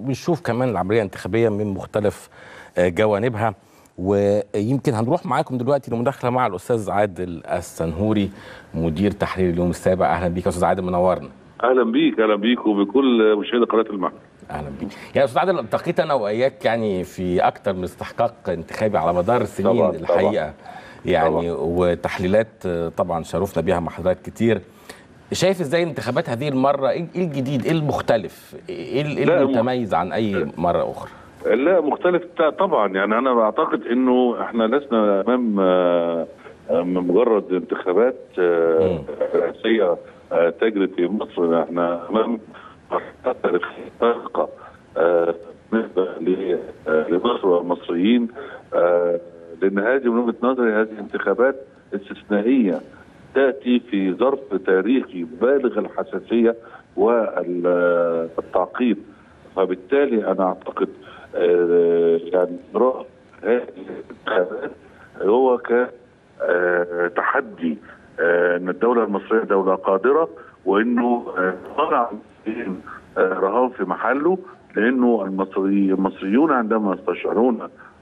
وبنشوف كمان العمليه الانتخابيه من مختلف جوانبها. ويمكن هنروح معاكم دلوقتي لمداخله مع الاستاذ عادل السنهوري مدير تحرير اليوم السابع. اهلا بيك يا استاذ عادل، منورنا. اهلا بيك، اهلا بيك وبكل مشاهدي قناه المحور. اهلا بيك يا استاذ عادل. التقيت انا واياك يعني في اكثر من استحقاق انتخابي على مدار السنين طبعًا الحقيقه يعني طبعًا. وتحليلات طبعا شرفنا بيها مع حضرتك كتير. شايف ازاي انتخابات هذه المره؟ ايه الجديد؟ ايه المختلف؟ ايه المتميز عن اي مره اخرى؟ لا مختلف طبعا. يعني انا بعتقد انه احنا لسنا امام مجرد انتخابات رئاسيه تجري في مصر. احنا امام مرحله تاريخيه فارقه بالنسبه لمصر والمصريين، لان هذه من وجهه نظري هذه انتخابات استثنائيه تاتي في ظرف تاريخي بالغ الحساسيه والتعقيد. فبالتالي انا اعتقد يعني رأي هذه الانتخابات هو كتحدي ان الدوله المصريه دوله قادره، وانه طلع رهان في محله، لانه المصريون عندما يستشعرون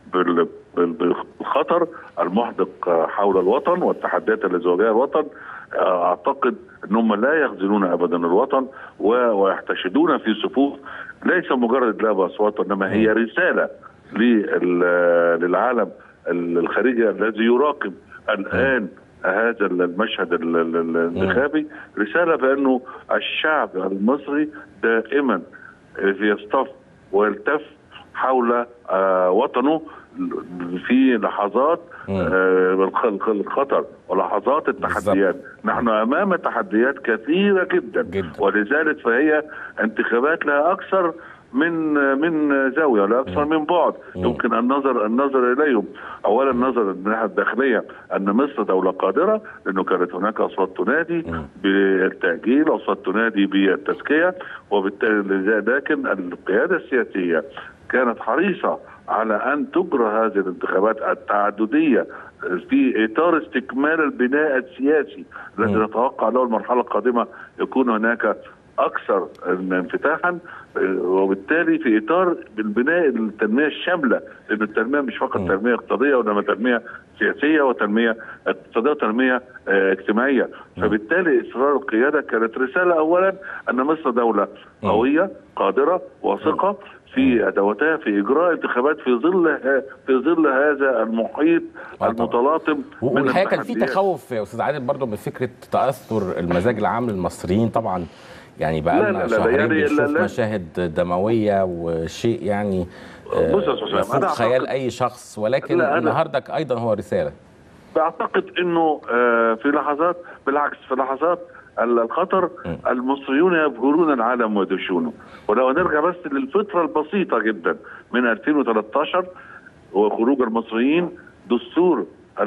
بالخطر المحدق حول الوطن والتحديات التي يواجهها الوطن، اعتقد انهم لا يخذلون ابدا الوطن ويحتشدون في صفوف ليس مجرد لعب اصوات، انما هي رساله للعالم الخارجي الذي يراقب الان هذا المشهد الانتخابي، رساله بانه الشعب المصري دائما يصطف ويلتف حول وطنه في لحظات الخطر ولحظات التحديات. نحن امام تحديات كثيره جدا. ولذلك فهي انتخابات لها اكثر من زاويه، ولا اكثر من بعد يمكن النظر اليهم. اولا النظر من الناحيه الداخليه ان مصر دوله قادره، لانه كانت هناك اصوات تنادي بالتاجيل، اصوات تنادي بالتزكيه، وبالتالي لكن القياده السياسيه كانت حريصه على ان تجرى هذه الانتخابات التعدديه في اطار استكمال البناء السياسي الذي نتوقع له المرحله القادمه يكون هناك اكثر انفتاحا، وبالتالي في اطار البناء التنميه الشامله، لان التنميه مش فقط تنميه اقتصاديه وانما تنميه سياسيه وتنميه اقتصاديه وتنميه اجتماعيه. فبالتالي اصرار القياده كانت رساله اولا ان مصر دوله قويه قادره واثقه في ادواتها في اجراء انتخابات في ظل هذا المحيط المتلاطم. والحقيقه كان في تخوف يا استاذ عادل برضه من فكره تاثر المزاج العام للمصريين. طبعا يعني بقى لنا شهرين بنشوف مشاهد دمويه وشيء يعني يفوق خيال اي شخص، ولكن النهارده ايضا هو رساله. بعتقد انه في لحظات، بالعكس في لحظات الخطر المصريون يبهرون العالم ويدهشونه. ولو نرجع بس للفتره البسيطه جدا من 2013 وخروج المصريين، دستور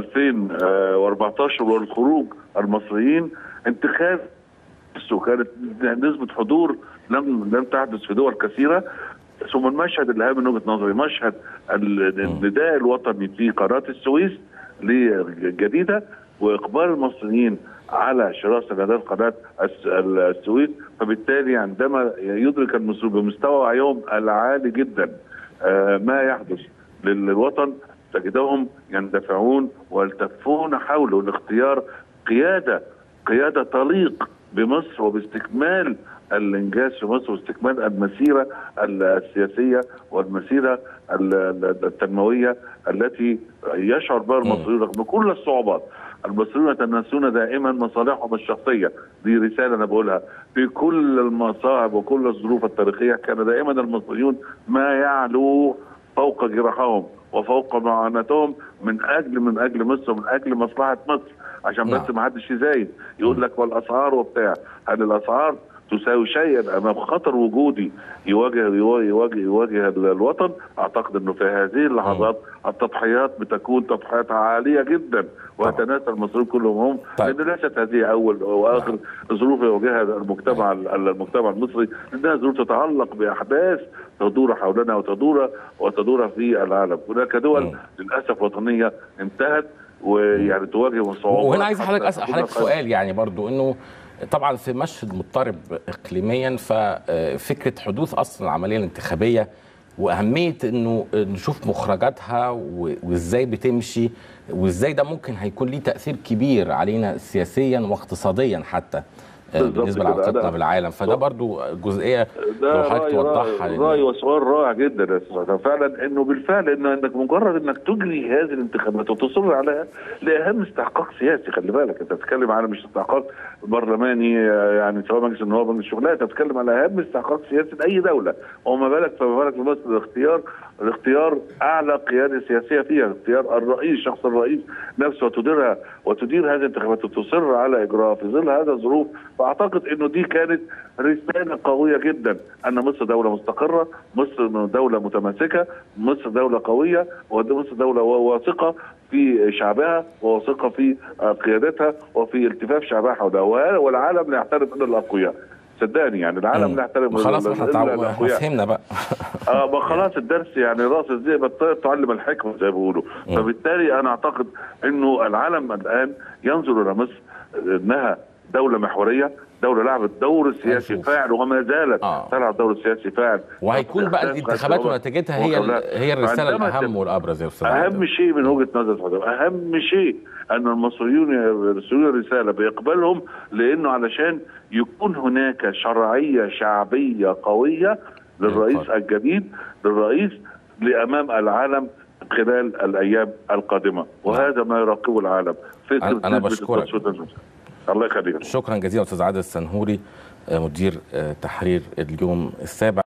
2014 والخروج المصريين، انتخاب كانت نسبه حضور لم تحدث في دول كثيره. ثم المشهد الهام من وجهه نظري مشهد النداء الوطني في قناه السويس الجديده، واقبال المصريين على شراء سندات قناه السويس. فبالتالي عندما يدرك المصريون بمستوى وعيهم العالي جدا ما يحدث للوطن، تجدهم يندفعون ويلتفون حوله لاختيار قياده تليق بمصر وباستكمال الانجاز في مصر واستكمال المسيره السياسيه والمسيره التنمويه التي يشعر بها المصريون رغم كل الصعوبات. المصريون يتناسون دائما مصالحهم الشخصيه، دي رساله انا بقولها. في كل المصاعب وكل الظروف التاريخيه كان دائما المصريون ما يعلو فوق جراحهم وفوق معاناتهم من اجل مصر ومن اجل مصلحه مصر، عشان بس ما حدش يزايد يقول لك والاسعار وبتاع. هل الاسعار تساوي شيئا امام خطر وجودي يواجه الوطن؟ اعتقد انه في هذه اللحظات التضحيات بتكون تضحيات عاليه جدا، ويتناسى المصريين كلهم هم. لان ليست هذه اول واخر ظروف يواجهها المجتمع المصري، لانها ظروف تتعلق باحداث تدور حولنا وتدور في العالم. هناك دول للاسف وطنيه انتهت ويعني تواجه صعوبات. وهنا عايز حضرتك اسال حضرتك سؤال يعني برضو، انه طبعا في مشهد مضطرب اقليميا، ففكره حدوث اصلا العمليه الانتخابيه واهميه انه نشوف مخرجاتها وازاي بتمشي، وازاي ده ممكن هيكون ليه تاثير كبير علينا سياسيا واقتصاديا حتى بالنسبه لعلاقتنا بالعالم. فده برضو جزئيه لو حضرتك توضحها. راي وسؤال رائع جدا يا استاذ. فعلا انه بالفعل انك مجرد انك تجري هذه الانتخابات وتصر عليها لاهم استحقاق سياسي. خلي بالك انت بتتكلم على مش استحقاق برلماني يعني سواء مجلس النواب مجلس الشيوخ، لا انت بتتكلم على اهم استحقاق سياسي لاي دوله، وما بالك بمصر الاختيار اعلى قياده سياسيه فيها، اختيار الرئيس شخص الرئيس نفسه وتدير هذه الانتخابات وتصر على اجراءها في ظل هذا الظروف. فاعتقد انه دي كانت رساله قويه جدا ان مصر دوله مستقره، مصر دوله متماسكه، مصر دوله قويه، ومصر دوله واثقه في شعبها وواثقه في قيادتها وفي التفاف شعبها حولها، والعالم لا يحترم الا الاقوياء. صدقني يعني العالم لا يحترم خلاص احنا فهمنا بقى. خلاص الدرس يعني راس الذئب تعلم الحكمه زي ما بيقولوا. فبالتالي انا اعتقد انه العالم الان ينظر الى مصر انها دوله محوريه، دوله لعبت دور سياسي فاعل وما زالت تلعب دور سياسي فاعل، وهيكون بقى الانتخابات ونتيجتها هي الرساله الاهم والابرز يا استاذ. اهم شيء من وجهه نظر حضرتك، اهم شيء ان المصريون يرسلوا رساله باقبالهم، لانه علشان يكون هناك شرعيه شعبيه قويه للرئيس الجديد، للرئيس لامام العالم خلال الايام القادمه، وهذا ما يراقبه العالم. انا بشكرك. الله يخليك. شكرا جزيلا استاذ عادل السنهوري، مدير تحرير اليوم السابع.